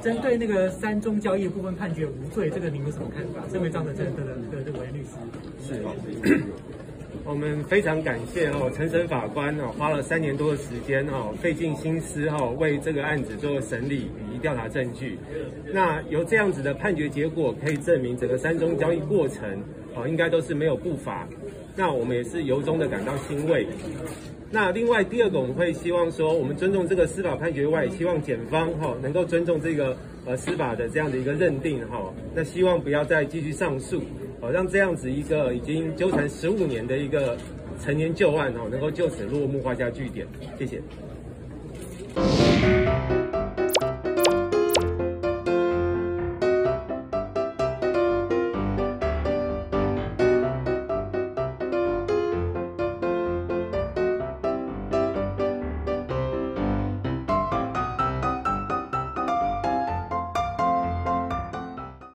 针对那个三中交易部分判决无罪，这个您有什么看法？身为张德成的这个委员律师， 是。我们非常感谢陈审法官花了3年多的时间费尽心思为这个案子做审理以及调查证据。那由这样子的判决结果可以证明整个三中交易过程应该都是没有不法。那我们也是由衷的感到欣慰。那另外第二个，我们会希望说，我们尊重这个司法判决外，希望检方能够尊重这个司法的这样的一个认定那希望不要再继续上诉。让这样子一个已经纠缠15年的一个陈年旧案能够就此落幕，画下句点。谢谢。